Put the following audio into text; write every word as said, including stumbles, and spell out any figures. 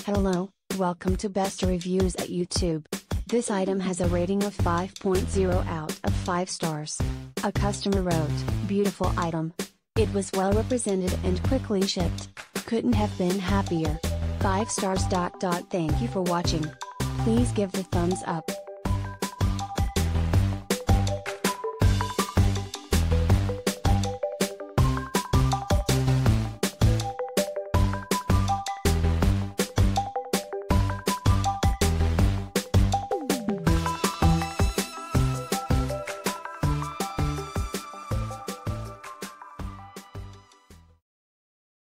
Hello, welcome to Best Reviews at YouTube. This item has a rating of five point zero out of five stars. A customer wrote, "Beautiful item. It was well represented and quickly shipped. Couldn't have been happier. five stars. Thank you for watching. Please give the thumbs up.